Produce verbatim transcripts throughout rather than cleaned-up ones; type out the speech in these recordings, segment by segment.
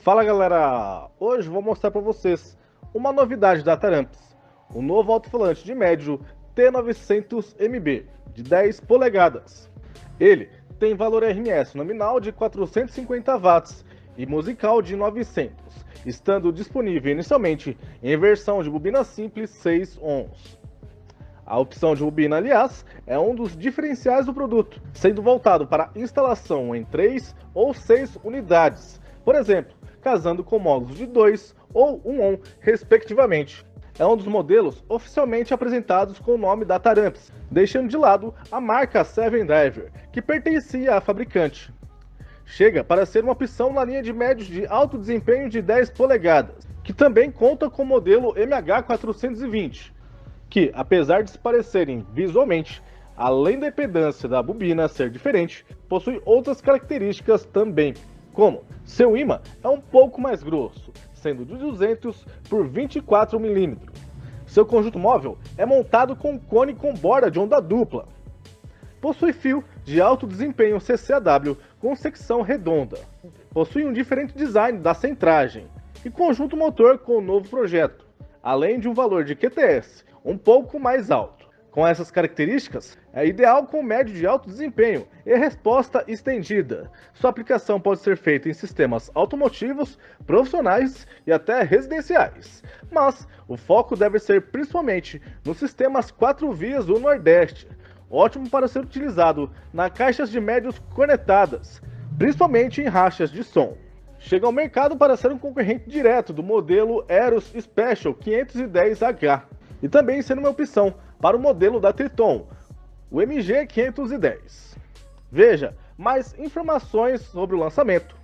Fala galera, hoje vou mostrar para vocês uma novidade da Taramps, o novo alto-falante de médio T novecentos M B de dez polegadas. Ele tem valor R M S nominal de quatrocentos e cinquenta watts e musical de novecentos, estando disponível inicialmente em versão de bobina simples seis ohms. A opção de bobina, aliás, é um dos diferenciais do produto, sendo voltado para instalação em três ou seis unidades, por exemplo, casando com módulos de dois ou um ohm, respectivamente. É um dos modelos oficialmente apresentados com o nome da Taramps, deixando de lado a marca Seven Driver, que pertencia à fabricante. Chega para ser uma opção na linha de médios de alto desempenho de dez polegadas, que também conta com o modelo M H quatrocentos e vinte, que, apesar de se parecerem visualmente, além da impedância da bobina ser diferente, possui outras características também, como seu ímã é um pouco mais grosso, sendo de duzentos por vinte e quatro milímetros. Seu conjunto móvel é montado com cone com borda de onda dupla. Possui fio de alto desempenho C C A W com secção redonda. Possui um diferente design da centragem e conjunto motor com o novo projeto, além de um valor de Q T S um pouco mais alto. Com essas características, é ideal com médio de alto desempenho e resposta estendida. Sua aplicação pode ser feita em sistemas automotivos, profissionais e até residenciais, mas o foco deve ser principalmente nos sistemas quatro vias do Nordeste, ótimo para ser utilizado nas caixas de médios conectadas, principalmente em rachas de som. Chega ao mercado para ser um concorrente direto do modelo Eros Special quinhentos e dez H, e também sendo uma opção para o modelo da Triton, o M G quinhentos e dez. Veja mais informações sobre o lançamento.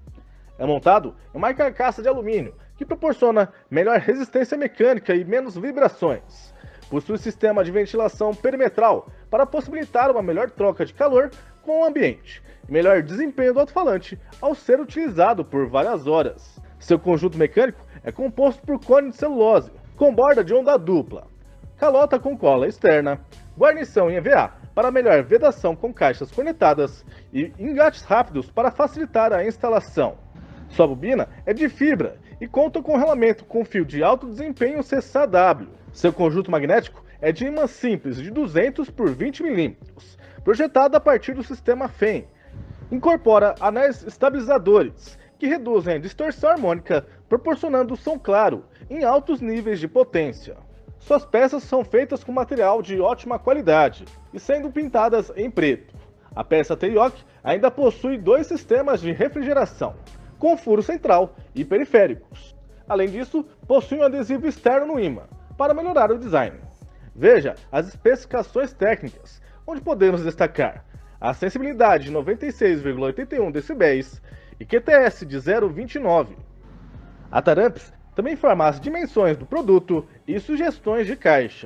É montado em uma carcaça de alumínio, que proporciona melhor resistência mecânica e menos vibrações. Possui sistema de ventilação perimetral para possibilitar uma melhor troca de calor com o ambiente e melhor desempenho do alto-falante ao ser utilizado por várias horas. Seu conjunto mecânico é composto por cone de celulose, com borda de onda dupla, calota com cola externa, guarnição em E V A para melhor vedação com caixas conectadas e engates rápidos para facilitar a instalação. Sua bobina é de fibra e conta com rolamento com fio de alto desempenho C C A W. Seu conjunto magnético é de imã simples de duzentos por vinte milímetros, projetado a partir do sistema F E M. Incorpora anéis estabilizadores, que reduzem a distorção harmônica, proporcionando som claro em altos níveis de potência. Suas peças são feitas com material de ótima qualidade e sendo pintadas em preto. A peça T-Yoke ainda possui dois sistemas de refrigeração, com furo central e periféricos. Além disso, possui um adesivo externo no ímã, para melhorar o design. Veja as especificações técnicas, onde podemos destacar a sensibilidade de noventa e seis vírgula oitenta e um decibéis e Q T S de zero vírgula vinte e nove. A Taramps também informa as dimensões do produto e sugestões de caixa.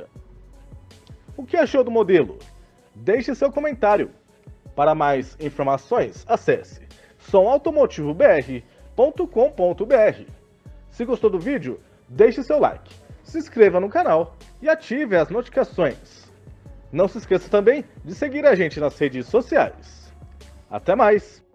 O que achou do modelo? Deixe seu comentário. Para mais informações, acesse som automotivo b r ponto com ponto b r. Se gostou do vídeo, deixe seu like, se inscreva no canal e ative as notificações. Não se esqueça também de seguir a gente nas redes sociais. Até mais!